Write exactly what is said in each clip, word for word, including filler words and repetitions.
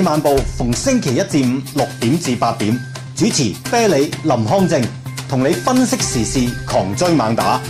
晚報逢星期一至五六點至八點，主持啤梨、林康正，同你分析時事，狂追猛打。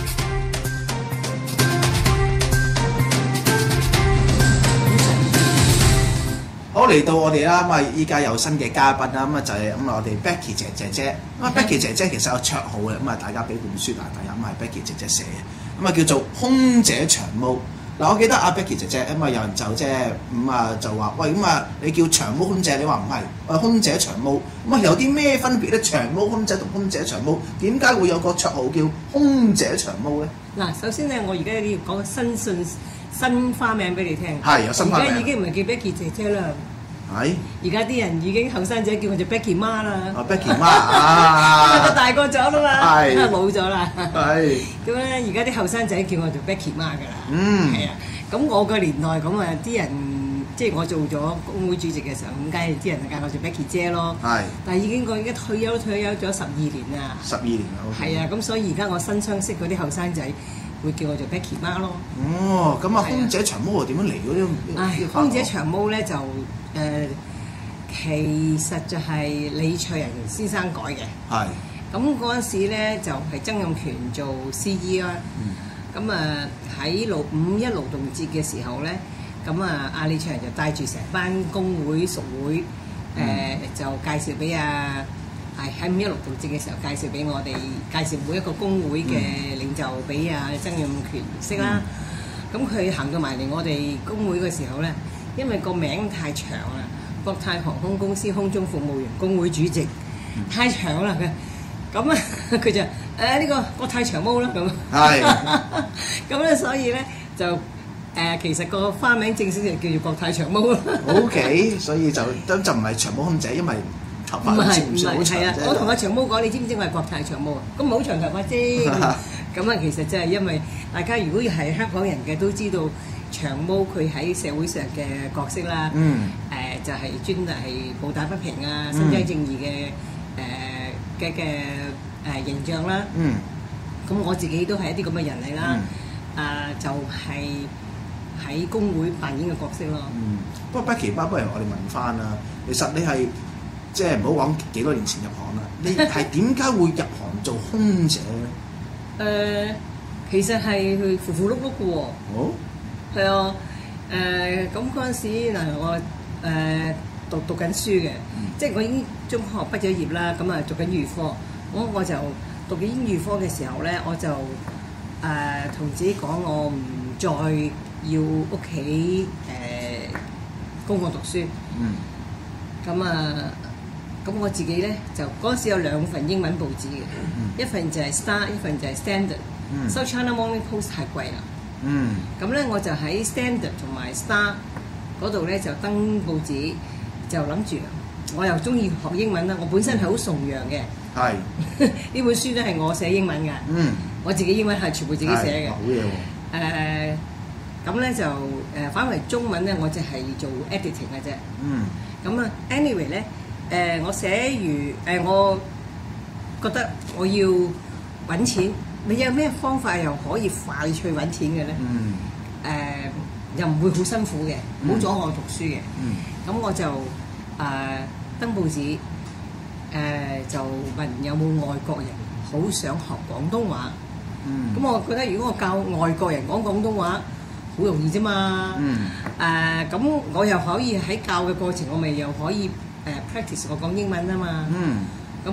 好，嚟到我哋啦，咁啊依家有新嘅嘉賓啦，咁啊就係咁啊我哋 Becky 姐姐姐，咁啊 Becky 姐姐其實有綽號嘅，咁啊大家俾本書大家睇下，咁係 Becky 姐姐寫嘅，咁啊叫做空姐長毛。嗱，我記得阿 Becky 姐姐，咁啊有人就即係咁啊就話，喂，咁啊你叫長毛空姐，你話唔係，我係空姐長毛，咁啊有啲咩分別咧？長毛空姐同空姐長毛，點解會有個綽號叫空姐長毛咧？ 嗱，首先咧，我而家要講個新信新花名俾你聽。 係有新花名。 而家已經唔係叫 Becky 姐姐啦。 係。 而家啲人已經後生仔叫我做 Becky 媽啦。 啊 Becky 媽啊！ 因為大個咗啦嘛， 係老咗啦。 係。 咁咧，而家啲後生仔叫我做 Becky 媽㗎啦。 嗯。 係啊。咁我個年代咁啊，啲人即係我做咗工會主席嘅時候，咁梗係啲人就嗌我做 Becky 姐咯。係。但係已經我已經退休退休咗十二年啦。十二年啦。係啊，咁所以而家我新相識嗰啲後生仔會叫我做 Becky 媽咯。 哦，咁啊，空姐長毛係點樣嚟嗰啲？ 唉，空姐長毛咧就誒、呃，其實就係李卓人先生改嘅。係。咁嗰陣時咧就係、是、曾蔭權做 C E 啦。嗯。咁啊喺勞五一勞動節嘅時候咧，咁啊阿李卓人就帶住成班工會屬會，誒、嗯呃、就介紹俾啊，係喺五一勞動節嘅時候介紹俾我哋，介紹每一個工會嘅領袖俾啊曾蔭權識啦。咁佢行到埋嚟我哋工會嘅時候咧，因為個名太長啦，國泰航空公司空中服務員工會主席，嗯、太長啦佢。咁啊，佢就誒呢、呃這個國泰長毛啦咁。係。咁咧，所以咧就誒、呃、其實個花名正式就叫做國泰長毛啦。O K， 所以就就就唔係長毛空姐，因為頭髮唔係唔係好長啫。 我同阿長毛講，你知唔知我係國泰長毛啊？咁冇長頭髮啫。咁啊，其實真係因為大家如果係香港人嘅都知道長毛佢喺社會上嘅角色啦。嗯。誒、呃、就係、是、專係暴打不平啊，伸張正義嘅誒。呃嘅嘅誒形象啦，嗯，咁我自己都係一啲咁嘅人嚟啦，嗯、啊就係、是、喺工會扮演嘅角色咯。 嗯，不過 Becky 媽，不如我哋問翻啦，其實你係即係唔好講幾多年前入行啦，你係點解會入行做空姐咧？誒、 呃，其實係去糊糊碌碌嘅喎。好，係啊，誒咁嗰陣時嗱我誒。呃讀讀緊書嘅，嗯、即係我已經中學畢咗業啦，咁啊讀緊預科，我我就讀緊預科嘅時候咧，我就誒同、呃、自己講，我唔再要屋企誒供我讀書。嗯。咁啊，咁我自己咧就嗰陣時有兩份英文報紙嘅，嗯、一份就係 Star， 一份就係 Standard、嗯。收 China Morning Post 太貴啦。嗯。咁咧我就喺 Standard 同埋 Star 嗰度咧就登報紙。就諗住，我又中意學英文啦。我本身係好崇洋嘅，係呢本書都係我寫英文㗎。嗯，我自己英文係全部自己寫嘅。好嘢喎！誒，咁咧就誒反為中文咧，我就係做 editing 嘅啫。嗯，咁啊，anyway 咧，誒我寫完誒，我覺得我要揾錢，你有咩方法又可以快脆揾錢嘅咧？嗯，誒又唔會好辛苦嘅，唔好阻我讀書嘅。嗯。咁我就誒、呃、登報紙，誒、呃、就問有冇外國人好想學廣東話。嗯。咁我覺得如果我教外國人講廣東話，好容易啫嘛。嗯。誒咁、呃、我又可以喺教嘅過程，我咪又可以誒、呃、practice 我講英文啊嘛。嗯。咁誒、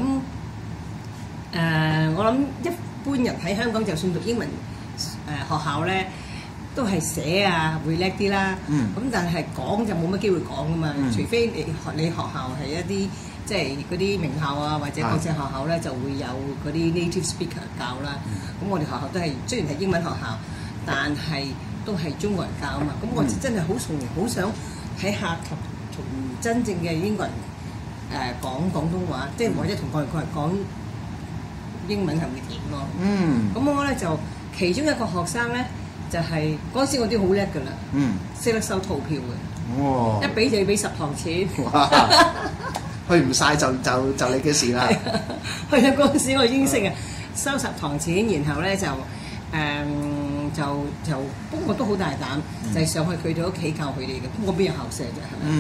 呃、我諗一般人喺香港就算讀英文誒、呃、學校咧。都係寫啊，會叻啲啦。嗯。咁但係講就冇乜機會講噶嘛，嗯、除非你學你學校係一啲即係嗰啲名校啊，或者國際學校咧，就會有嗰啲 native speaker 教啦。咁、嗯、我哋學校都係雖然係英文學校，但係都係中國人教啊嘛。咁我就真係好崇好想喺下級同真正嘅英國人誒、呃、講廣東話，即係、嗯、或者同外國人講英文係會點咯。嗯。咁我咧就其中一個學生咧。就係嗰陣時我啲好叻㗎啦，嗯，識得收套票嘅，哇！一俾就要俾十堂錢，哇！ 去唔晒就就就你嘅事啦。 係啊，嗰陣時我已經識啊，收十堂錢，然後咧就誒、嗯、就就不過都好大膽，嗯、就係上去佢哋屋企教佢哋嘅，我邊有校舍啫，係咪？嗯。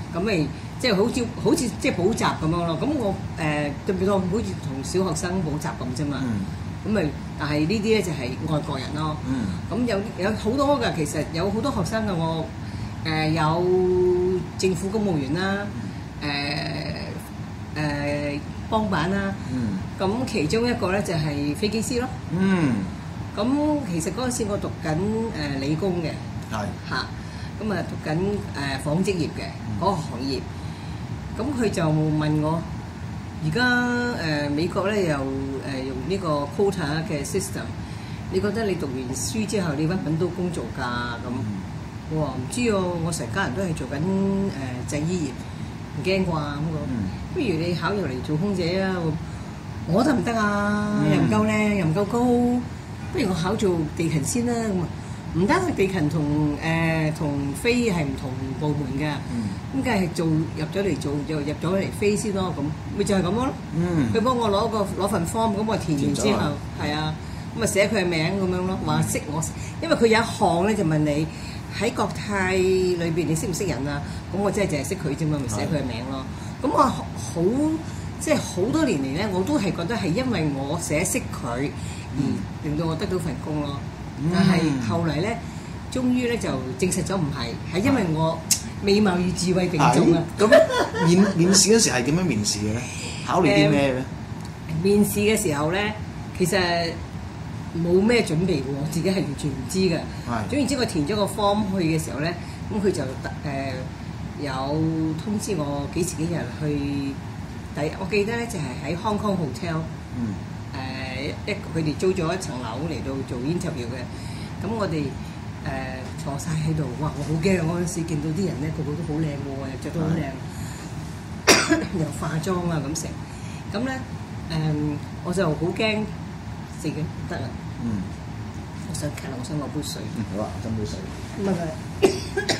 咁咪即係好似好似即係補習咁樣咯。咁我誒對唔住，好似同小學生補習咁啫嘛。咁咪、嗯，但係呢啲咧就係外國人咯。咁、嗯、有有好多㗎，其實有好多學生嘅我誒、呃、有政府公務員啦，誒、呃、誒、呃、幫辦啦。咁、嗯、其中一個咧就係飛機師咯。嗯。咁其實嗰陣時我讀緊誒理工嘅。係。嚇。咁啊讀緊誒紡織業嘅嗰個行業。咁佢就問我，而家誒美國咧又誒、呃、用呢個 quota 嘅 system， 你覺得你讀完書之後你揾唔揾到工做㗎？咁我話唔知喎，我成家人都係做緊誒製衣業，唔驚啩咁講。不如你考入嚟做空姐啊？我得唔得啊？又唔夠靚，又唔夠高，不如我考做地勤先啦。咁啊唔得，地勤同誒同飛係唔同部門㗎。咁梗係做入咗嚟做，就入咗嚟飛先咯。咁咪就係咁咯。佢幫我攞個攞份 form，咁我填完之後，係啊，咁啊寫佢嘅名咁樣咯。話識我，因為佢有一項咧就問你喺國泰裏邊你識唔識人啊？咁我真係淨係識佢啫嘛，咪寫佢嘅名咯。咁我好即係好多年嚟咧，我都係覺得係因為我寫識佢而令到我得到份工咯。但係後嚟咧，終於咧就證實咗唔係，係因為我美貌與智慧並重啊！ 咁面面試嗰時係點樣面試嘅咧？考慮啲咩咧？ 面試嘅時候咧，其實冇咩準備嘅喎，我自己係完全唔知嘅。係。總言之，我填咗個 form 去嘅時候咧，咁佢就誒、呃、有通知我幾時幾日去。第我記得咧就係喺 Hong Kong Hotel。嗯。一佢哋租咗一層樓嚟到做 interview 嘅，咁我哋誒、呃、坐晒喺度，哇！我好驚嗰陣時見到啲人咧個個都好靚喎，又着得好靚，又化妝啊咁成，咁咧誒我就好驚自己唔得啦。嗯，我想咳啦，我想攞杯水。 嗯，好啊，斟杯水。 唔係唔係。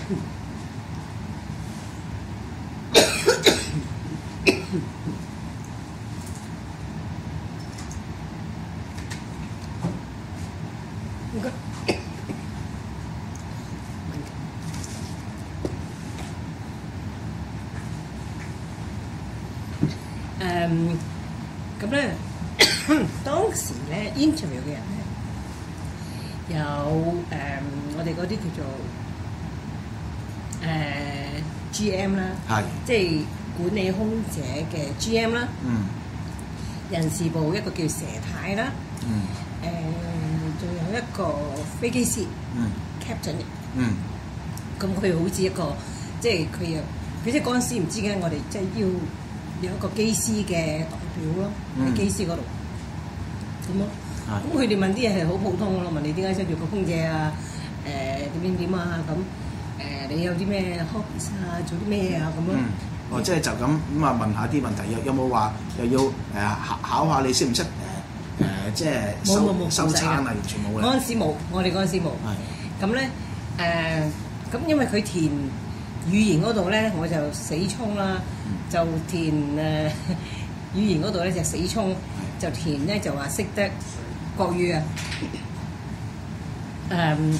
誒咁咧，當時咧 interview 嘅人咧，有誒、嗯、我哋嗰啲叫做誒、呃、G M 啦，係即係管理空姐嘅 G M 啦，嗯，人事部一個叫佘太啦，嗯，誒仲、呃、有一個飛機師，嗯 ，captain，嗯，咁佢好似一個即係佢又佢即係嗰陣時唔知嘅，我哋即係要。有一個機師嘅代表咯，喺機師嗰度咁咯。咁佢哋問啲嘢係好普通咯，問你點解想做個空姐啊？誒點點點啊？咁誒你有啲咩 hobbies 啊？做啲咩啊？咁咯。 哦，即係就咁咁啊？問下啲問題，有有冇話又要誒考考下你識唔識誒誒即係收收餐啊？完全冇嘅。 嗰陣時冇，我哋嗰陣時冇。係。咁咧誒，咁因為佢填語言嗰度咧，我就死衝啦。就填誒語言嗰度咧就死衝，就填咧就話識得國語啊。誒，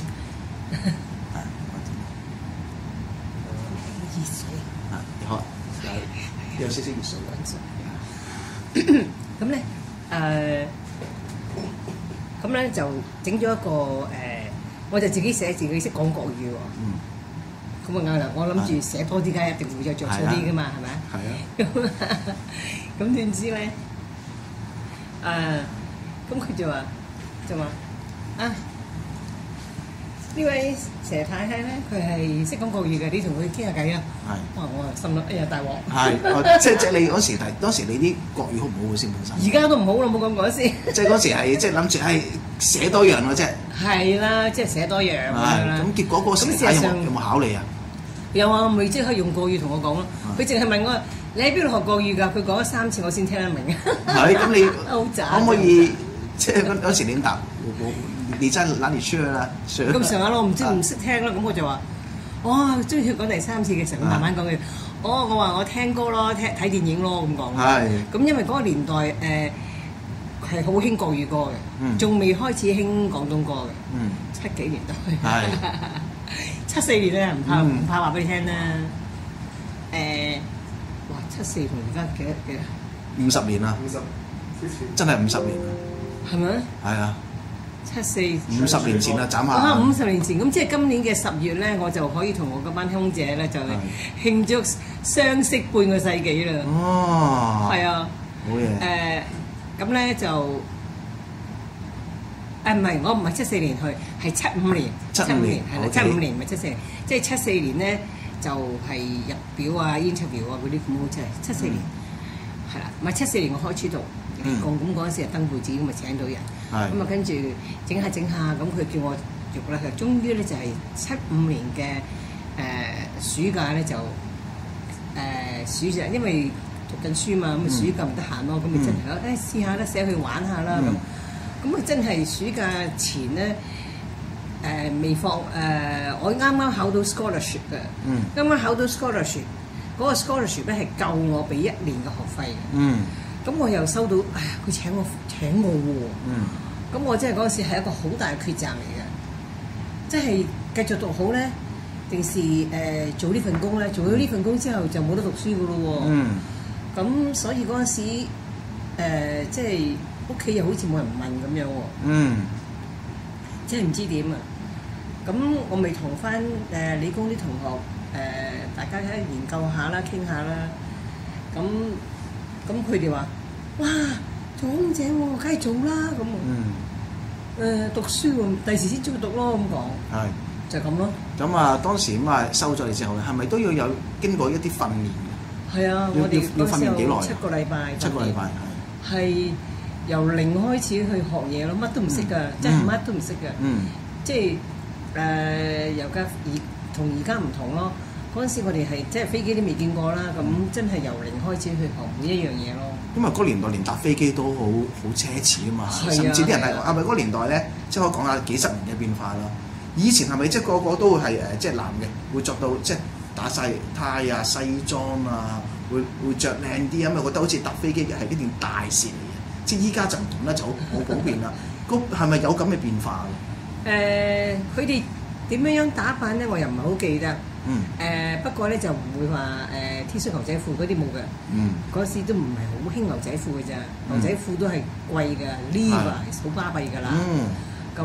熱水啊，好，有有少少熱水。 咁咧誒，咁咧就整咗一個誒，我就自己寫自己識講國語喎。嗯。咁啊啱啦！我諗住寫多啲，梗係一定會再着數啲噶嘛，係咪？係啊。咁點知咧？誒，咁佢就話就話啊，呢位佘太太咧，佢係識講國語嘅，你同佢傾下偈啊。係。哇！我啊心諗，哎呀大鑊。 係，即即你嗰時係當時你啲國語好唔好先本身？ 而家都唔好啦，冇咁講先。 即嗰時係即諗住係寫多樣嘅啫。 係啦，即係寫多樣咁樣啦。 咁結果嗰個時有冇有冇考你啊？ 有啊，咪即刻用國語同我講咯。佢淨係問我你喺邊度學國語㗎？佢講咗三次我先聽得明。係咁你可唔可以即係嗰嗰時點答？你真係揦嚟出啦，咁上下咯，我唔知唔識聽啦。咁我就話：哇！中意佢講第三次嘅時候，慢慢講佢。哦，我話我聽歌咯，聽睇電影咯，咁講。係。咁因為嗰個年代誒係好興國語歌嘅，仲未開始興廣東歌嘅。嗯。七幾年代。係。七四年咧，唔怕唔怕話俾你聽啦。 誒，哇！七四同而家幾多幾多？ 五十年啦， 五十之前真係五十年啦， 係咪？ 係啊， 七四五十年前啦，斬啊！ 下五十年前咁，即係今年嘅十月咧，我就可以同我嗰班空姐咧就慶祝相識半個世紀啦。 哦， 係啊， 好嘢。 誒咁咧就誒唔係，我唔係七四年去，係七五年。 七五年係啦， OK 七五年唔係七四年，即係七四年咧就係入表啊、interview 啊嗰啲咁好似係七四年係啦，唔係七四年我開始讀嗯共咁嗰陣時係登報紙咁咪請到人， 係咁啊跟住整下整下咁佢叫我續啦，佢終於咧就係七五年嘅誒暑假咧就誒暑假，因為讀緊書嘛，咁啊暑假唔得閒咯，咁咪真係誒試下啦，寫去玩下啦咁。咁啊，真係暑假前咧，誒未放誒，我啱啱考到 scholarship 嘅，啱啱考到 scholarship，嗰個 scholarship 咧係夠我俾一年嘅學費嘅。嗯，咁我又收到，哎呀，佢請我請我喎。嗯，咁我真係嗰陣時係一個好大嘅抉擇嚟嘅，即係繼續讀好咧，定是誒做呢份工咧？做咗呢份工之後就冇得讀書噶咯喎。嗯，咁所以嗰陣時誒即係。屋企又好似冇人問咁樣喎，嗯，真係唔知點啊！咁我咪同翻誒理工啲同學誒、呃，大家喺研究下啦，傾下啦。咁咁佢哋話：哇，做空姐喎，梗係做啦咁。嗯。誒、呃，讀書喎，第時先中意讀咯，咁講。係。就咁咯。 咁啊，當時咁啊收咗你之後咧，係咪都要有經過一啲訓練嘅？ 係啊， 要我哋要訓練幾耐？ 七個禮拜。 七個禮拜係。 係。由零開始去學嘢咯，乜都唔識㗎，真係乜都唔識㗎。嗯，即係誒由家而同而家唔同咯。嗰陣時我哋係即係飛機都未見過啦，咁真係由零開始去學每一樣嘢咯。 因為嗰年代連搭飛機都好好奢侈啊嘛，甚至啲人係係咪嗰年代咧，即係我講下幾十年嘅變化咯。以前係咪即係個個都係誒即係男嘅會着到即係打晒呔啊、西裝啊，會會著靚啲咁啊？覺得好似搭飛機係一件大事嚟嘅。即係依家就唔同啦，就好好普遍啦。嗰係咪有咁嘅變化嘅？誒， 佢哋點樣樣打扮咧，我又唔係好記得。 嗯。誒， 不過咧就唔會話誒 T 恤牛仔褲嗰啲冇嘅。嗯。嗰時都唔係好興牛仔褲嘅咋，牛仔褲都係貴嘅 Levi's 好巴閉㗎啦。嗯。咁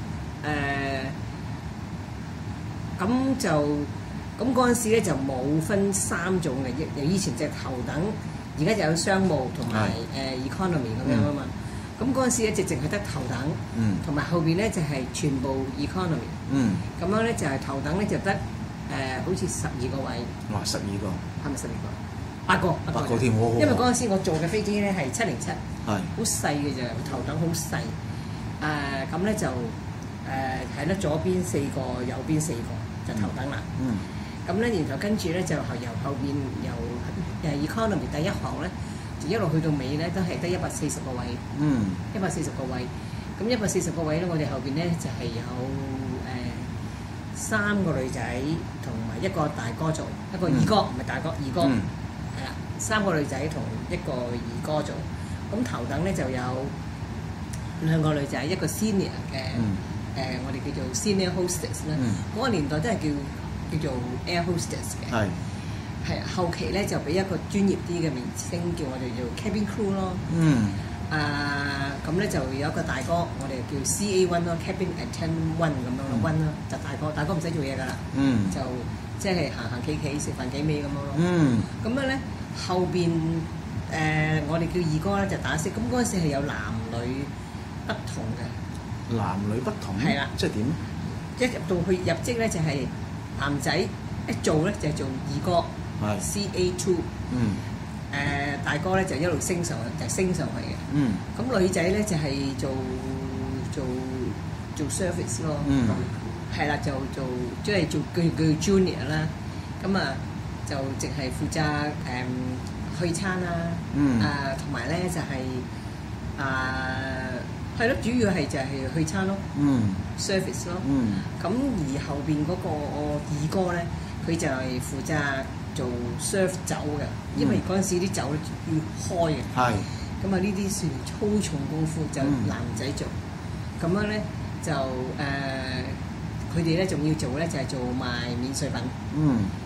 誒，咁就咁嗰陣時咧就冇分三種嘅，以前就頭等。而家就有商務同埋誒 economy 咁樣啊嘛，咁嗰陣時咧就淨係得頭等，同埋後邊咧就係全部 economy，咁樣咧就係頭等咧就得誒好似十二個位。 哇！十二個係咪十二個？八個八個添，因為嗰陣時我做嘅飛機咧係七零七， 係好細嘅啫，頭等好細。誒咁咧就誒係咧左邊四個，右邊四個就頭等啦。咁咧然後跟住咧就係由後邊由誒 economy 第一行咧，就一路去到尾咧，都係得一百四十個位。嗯，一百四十個位。咁一百四十個位咧，我哋後邊咧就係、是、有誒、呃、三個女仔同埋一個大哥做，一個二哥唔係、嗯、大哥，二哥係啦、嗯，三個女仔同一個二哥做。咁頭等咧就有兩個女仔，一個 senior 嘅誒、嗯呃，我哋叫做 senior hostess 啦。嗰、嗯、個年代都係叫。叫做 air hostess 嘅，係係後期咧就俾一個專業啲嘅名稱叫我哋做 cabin crew 咯。嗯。啊，咁咧就有一個大哥，我哋叫 C A one 咯 ，cabin attendant one 咁樣咯 one 咯，就大哥，大哥唔使做嘢㗎啦。嗯。就即係行行企企食飯幾味咁樣咯。嗯。咁樣咧後邊誒我哋叫二哥咧就打色，咁嗰陣時係有男女不同嘅。 男女不同。係啦。即係點？ 一入到去入職咧就係。男仔一做咧就係做二哥，C A two， 嗯，誒大哥咧就一路升上去，就升上去嘅，嗯，咁女仔咧就係做做做 service 咯，嗯，係啦，就做即係做叫叫 junior 啦，咁啊就淨係負責誒去餐啦，嗯，啊同埋咧就係啊。係咯，主要係就係去餐咯，嗯 service 咯，嗯，咁而後邊嗰個二哥咧，佢就係負責做 serve 酒嘅，因為嗰陣時啲酒要開嘅，係，咁啊呢啲算粗重功夫，就男仔做，咁樣咧就誒，佢哋咧仲要做咧就係做賣免稅品，嗯，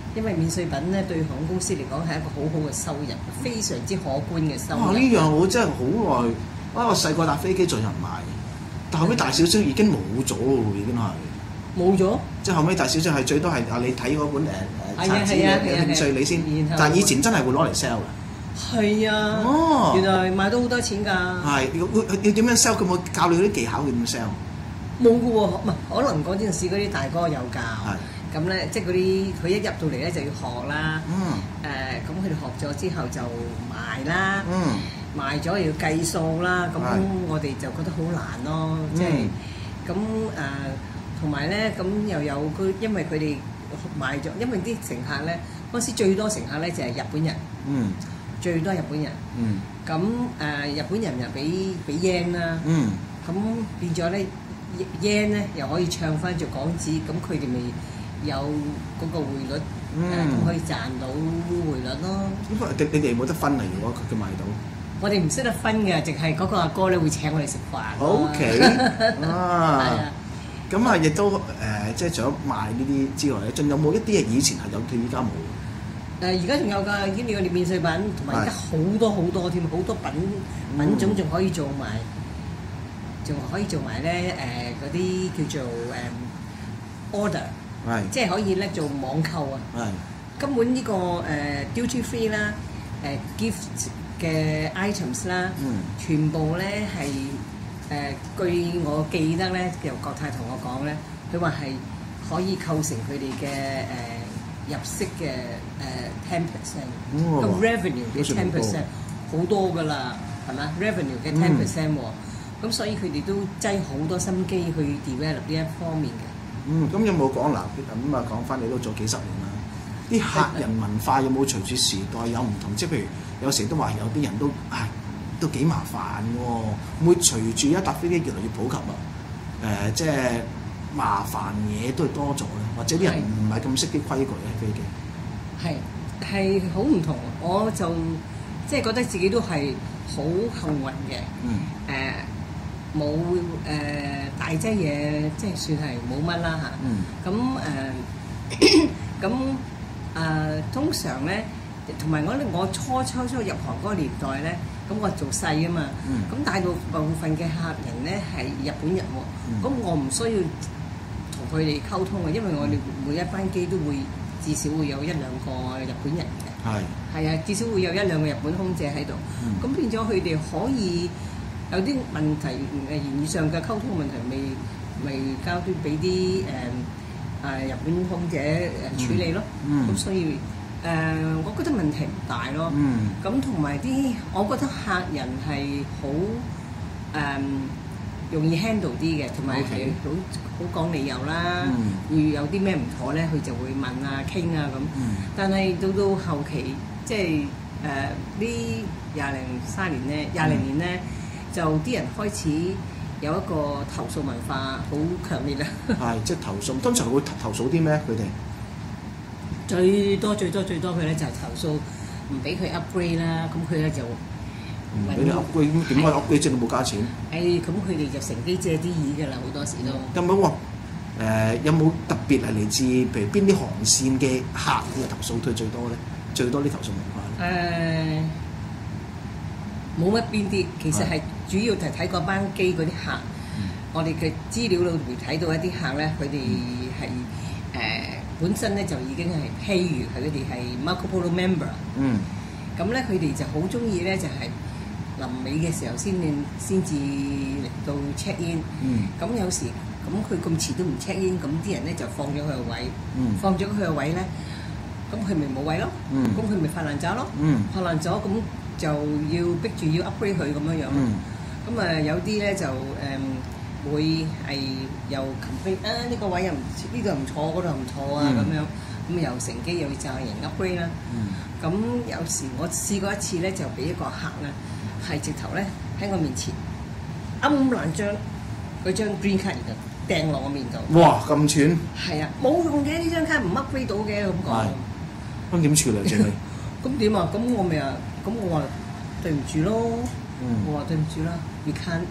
因為免稅品咧對航空公司嚟講係一個好好嘅收入，非常之可觀嘅收入。 哇！呢樣我真係好耐，啊我細個搭飛機仲有人買，但後尾大小姐已經冇咗咯，已經係冇咗。 即係後尾大小姐係最多係啊你睇嗰本誒誒係啊冊子係啊嘅興趣你先然後， 但係以前真係會攞嚟 sell 㗎。 係啊， 哦原來賣到好多錢㗎。 係要要要點樣 sell？佢冇教你啲技巧點 sell？ 冇嘅喎，唔係可能嗰陣時嗰啲大哥有教。咁咧，即係嗰啲佢一入到嚟咧就要學啦。 嗯。 誒，咁佢哋學咗之後就賣啦。 嗯。 賣咗又要計數啦，咁係我哋就覺得好難咯。即係咁誒，同埋咧，咁又有佢，因為佢哋賣咗，因為啲乘客咧嗰時最多乘客咧就係日本人。 嗯。 最多日本人。 嗯。 咁誒，日本人又俾俾 yen 啦。 嗯。 咁變咗咧 yen 咧又可以唱翻做港紙，咁佢哋咪有嗰個匯率，誒咁、 嗯、 可以賺到匯率咯。 咁你你哋冇得分啊？如果佢佢買到， 我哋唔識得分嘅，淨係嗰個阿哥咧會請我哋食飯。 O K 啊，咁啊亦都誒、呃，即係除咗賣呢啲之外咧，仲有冇一啲嘢以前係有，佢依家冇？ 誒而家仲有㗎，已經有啲免稅品，同埋而家好多好多添，好多品品種仲可以做埋，仲可以做埋咧誒嗰啲叫做誒、um, order。 係， 即係可以咧做網購啊！係，根本呢、這個誒、呃、duty free 啦、誒、呃、gift 嘅 items 啦，嗯，全部咧係誒據我記得咧，由國泰同我講咧，佢話係可以構成佢哋嘅誒入息嘅誒 ten percent，個 revenue 嘅 ten percent 好多㗎啦，係嘛 ？revenue 嘅 ten percent 喎，咁、嗯、所以佢哋都擠好多心機去 develop 呢一方面嘅。 嗯，咁有冇講嗱？咁啊講翻你都做幾十年啦，啲客人文化有冇隨住時代有唔同？即係譬如有時都話有啲人都唉都幾麻煩喎，會隨住一搭飛機越嚟越普及啊？誒、呃，即係麻煩嘢都係多咗咧，或者啲人唔係咁識啲規矩喺飛機。 係係好唔同，我就即係覺得自己都係好幸運嘅。嗯。誒、呃。冇誒、呃、大劑嘢，即係算係冇乜啦嚇。咁誒咁誒通常咧，同埋我我初初初入行嗰個年代咧，咁我做細啊嘛。咁、嗯、大部部分嘅客人咧係日本人喎，咁、嗯、我唔需要同佢哋溝通嘅，因為我哋每一班機都會至少會有一兩個日本人嘅。係係啊，至少會有一兩個日本空姐喺度。咁、嗯、變咗佢哋可以。有啲問題誒言語上嘅溝通問題未未交啲俾啲誒誒日本空姐誒處理咯，咁、嗯、所以誒、呃、我覺得問題唔大咯。咁同埋啲我覺得客人係好誒容易 handle 啲嘅，同埋係好好講理由啦。嗯、會有啲咩唔妥咧，佢就會問啊傾啊咁。嗯、但係到到後期即係誒呢廿零三年咧，廿零年咧。嗯就啲人開始有一個投訴文化好強烈啦。係，即係投訴。通常會投訴啲咩？佢哋最多最多最多佢咧就係投訴唔俾佢 upgrade 啦。咁佢咧就唔俾你 upgrade，咁點解 upgrade 即係冇加錢？誒，咁佢哋就乘機借啲意㗎啦，好多時都。有冇話誒？有冇特別係嚟自譬如邊啲航線嘅客嘅投訴佢最多咧？最多啲投訴文化咧？誒，冇乜邊啲，其實係。主要係睇嗰班機嗰啲客，嗯、我哋嘅資料裏面睇到一啲客咧，佢哋係誒本身咧就已經係，譬如係佢哋係 Marco Polo member，嗯，咁咧佢哋就好中意咧就係、是、臨尾嘅時候先先至嚟到 check in，嗯，咁有時咁佢咁遲都唔 check in，咁啲人咧就放咗佢個位，嗯，放咗佢個位咧，咁佢咪冇位咯，嗯，咁佢咪發爛渣咯，嗯，發爛咗咁就要逼住要 upgrade 佢咁樣樣，嗯。咁啊、嗯、有啲咧就誒、嗯、會係又 complain 啊呢、呢個位又唔呢度唔錯嗰度唔錯啊咁、嗯、樣，咁又乘機又要讚人 upgrade 啦。咁、嗯、有時我試過一次咧，就俾一個客咧係直頭咧喺我面前揞爛張嗰張 green card 就掟落我面度。哇！咁串？係啊，冇用嘅呢張卡唔 upgrade 到嘅咁講。咁點處理先？咁點啊？咁我咪啊，咁我話對唔住咯。嗯、我話對唔住啦 ，you can't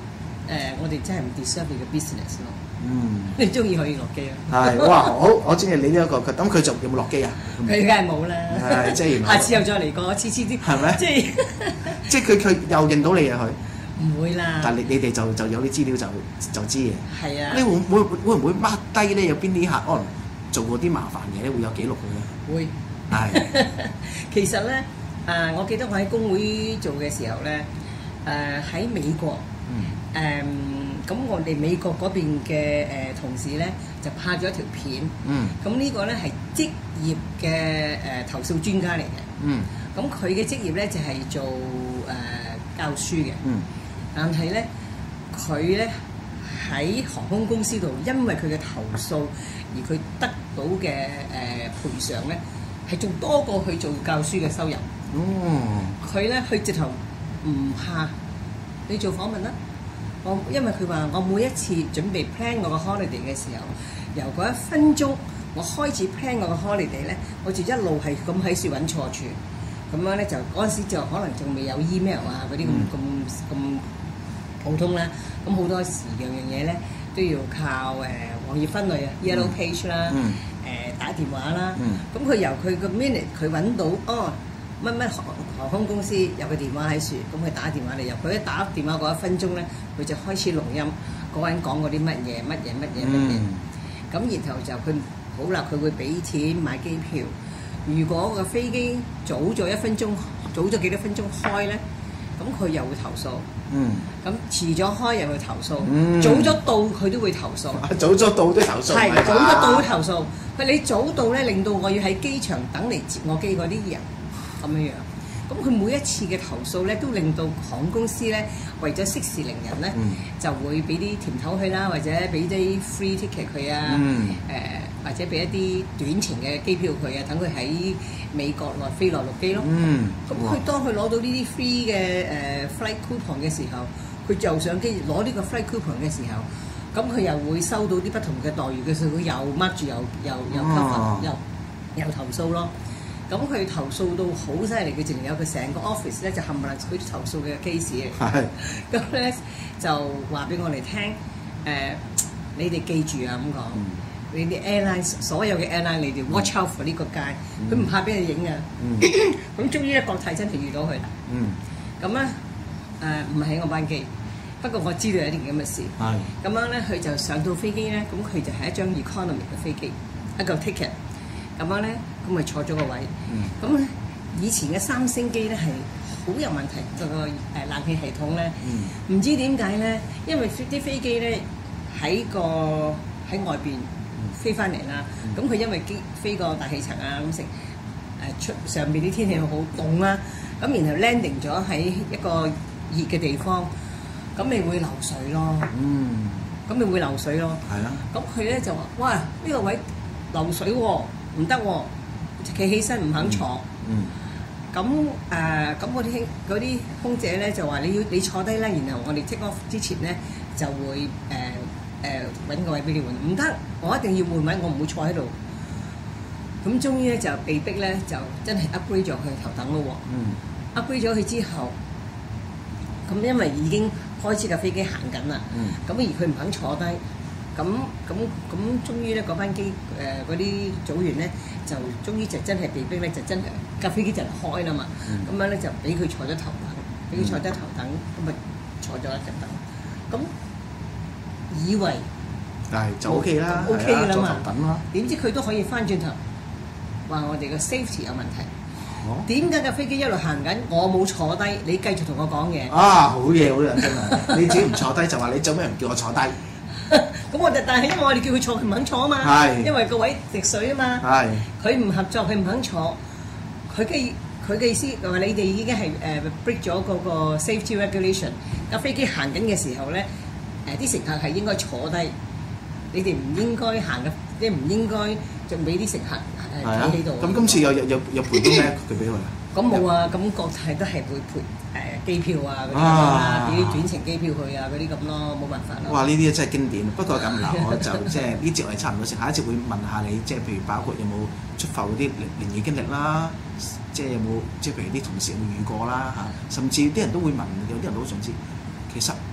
我哋真係唔 deserve 你嘅 business 咯。 嗯， 你中意可以落機啊？ 係哇！好，我中意你呢一個，咁佢仲有冇落機啊？ 佢梗係冇啦。 係即係下次又再嚟過，次次啲係咪？ 即係即係佢佢又認到你啊佢。 唔會啦。 但係你你哋就就有啲資料就就知嘅。 係啊。 你會會會唔會 mark 低咧？有邊啲客可能做過啲麻煩嘢咧？會有記錄嘅咧？ 會。 係。 其實咧，誒，我記得我喺工會做嘅時候咧，誒喺美國，誒咁我哋美國嗰邊嘅誒同事咧就拍咗條片。 嗯。咁呢個咧係職業嘅誒投訴專家嚟嘅。 嗯。 咁佢嘅職業咧就係做誒教書嘅。 嗯。 但係咧，佢咧喺航空公司度，因為佢嘅投訴而佢得到嘅誒賠償咧，係仲多過佢做教書嘅收入。 哦。佢咧，佢直頭唔怕你做訪問啦。我因為佢話，我每一次準備 plan 我個 holiday 嘅時候，由嗰一分鐘我開始 plan 我個 holiday 咧，我就一路係咁喺處揾錯處。咁樣咧就嗰陣時就可能仲未有 email 啊嗰啲咁咁咁普通啦。咁好多時樣樣嘢咧都要靠誒網頁分類啊 ，yellow page 啦，誒打電話啦。咁佢由佢個 minute 佢揾到哦乜乜航航空公司有個電話喺處，咁佢打電話嚟入，佢一打電話嗰一分鐘咧，佢就開始錄音，嗰個人講嗰啲乜嘢乜嘢乜嘢乜嘢。咁然後就佢好啦，佢會俾錢買機票。如果個飛機早咗一分鐘，早咗幾多分鐘開咧，咁佢又會投訴。 嗯。 咁遲咗開又會投訴。嗯。早咗到佢都會投訴。 早咗到都投訴。 係早咗到都投訴。佢你早到咧，令到我要喺機場等嚟接我機嗰啲人咁樣樣。咁佢每一次嘅投訴咧，都令到航空公司咧為咗息事寧人咧，嗯、就會俾啲甜頭佢啦，或者俾啲 free ticket 佢啊，誒、嗯呃、或者俾一啲短程嘅機票佢啊，等佢喺美國內飛落陸機咯。咁佢、嗯、當佢攞到呢啲 free 嘅誒、呃、flight coupon 嘅時候，佢就上機攞呢個 flight coupon 嘅時候，咁佢又會收到啲不同嘅待遇嘅時候，佢又 mark 住又又又 cover 又又投訴咯。咁佢投訴到好犀利，佢淨有佢成個 office 咧就冚唪唥佢投訴嘅 case 嘅。係。咁咧就話俾我哋聽，誒，你哋記住啊咁講，你啲 airline 所有嘅 airline 你哋 watch out for 呢個街，佢唔怕俾人影啊。咁終於咧國泰真係遇到佢啦。嗯。咁咧誒唔係喺我班機，不過我知道有一件咁嘅事。係。咁樣咧，佢就上到飛機咧，咁佢就係一張 economy 嘅飛機，一個 ticket。咁樣咧，咁咪坐咗個位。咁咧、嗯，以前嘅三星機咧係好有問題，個個誒冷氣系統咧，唔、嗯、知點解咧？因為啲飛機咧喺個喺外邊飛翻嚟啦，咁佢、嗯、因為機飛過大氣層啊咁成誒出上邊啲天氣好凍啦，咁然後 landing 咗喺一個熱嘅地方，咁咪會流水咯。嗯，咁咪會流水咯。係啊。咁佢咧就話：哇！呢、呢個位流水喎、哦！唔得喎，企起身唔肯坐。嗯。咁誒，咁嗰啲嗰啲空姐咧就話：你要你坐低啦，然後我哋 take off 之前咧就會誒誒揾個位俾你換。唔得，我一定要換位，我唔會坐喺度。咁終於咧就被逼咧就真係 upgrade 咗去頭等咯喎。嗯。upgrade 咗佢之後，咁因為已經開始架飛機行緊啦。嗯。咁而佢唔肯坐低。咁咁咁，終於咧嗰班機誒嗰啲組員咧，就終於就真係被逼咧，就真係架飛機就開啦嘛。咁、嗯、樣咧就俾佢坐咗頭等，俾佢坐低頭等，咁咪、嗯、坐咗一陣等。咁以為係就 O K 啦 ，O K 㗎啦嘛。 坐頭等啦。點知佢都可以翻轉頭話我哋個 safety 有問題。點解架飛機一路行緊，我冇坐低，你繼續同我講嘢？啊， 好嘢，好認真啊！你自己唔坐低就話你做咩唔叫我坐低？ 咁我哋，但係因為我哋叫佢坐，佢唔肯坐啊嘛。係。因為個位滴水啊嘛。係。佢唔合作，佢唔肯坐。佢嘅佢嘅意思就話：你哋已經係誒 break 咗嗰個 safety regulation。架飛機行緊嘅時候咧，誒啲乘客係應該坐低，你哋唔應該行嘅，即係唔應該就俾啲乘客誒企喺度。 咁今次有有有有賠啲咩佢俾佢啊？ 咁冇啊！咁國泰都係會賠誒機票啊嗰啲啦，俾啲短程機票去啊嗰啲咁咯，冇辦法咯。 哇！呢啲真係經典。不過咁嗱，我就即係呢節我哋差唔多先，下一節會問下你，即係譬如包括有冇出埠嗰啲靈異經歷啦，即係有冇即係譬如啲同事有冇遇過啦嚇，甚至啲人都會問，有啲人都好想知，其實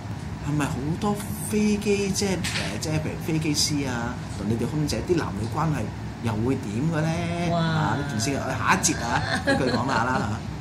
係咪好多飛機即係誒即係譬如飛機師啊，同你哋空姐啲男女關係又會點嘅咧？ 哇啊！呢件事，我哋下一節啊，俾佢講下啦嚇。